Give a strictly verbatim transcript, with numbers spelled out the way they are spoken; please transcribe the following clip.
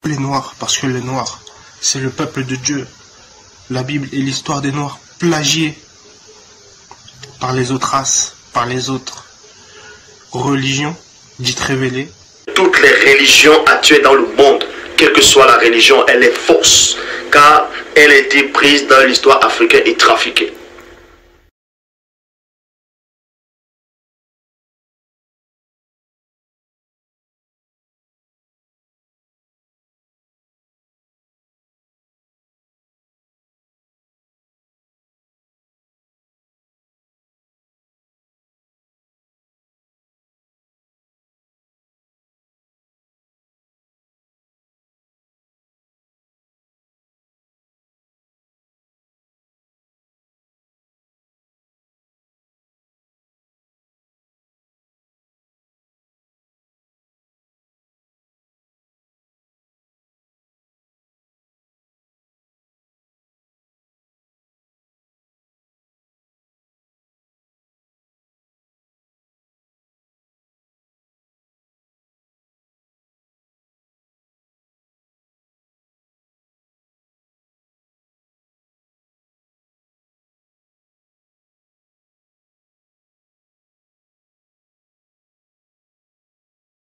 les Noirs, parce que les Noirs, c'est le peuple de Dieu. La Bible est l'histoire des Noirs plagiée par les autres races, par les autres religions, dites révélées. Toutes les religions actuelles dans le monde, quelle que soit la religion, elle est fausse, car elle a été prise dans l'histoire africaine et trafiquée.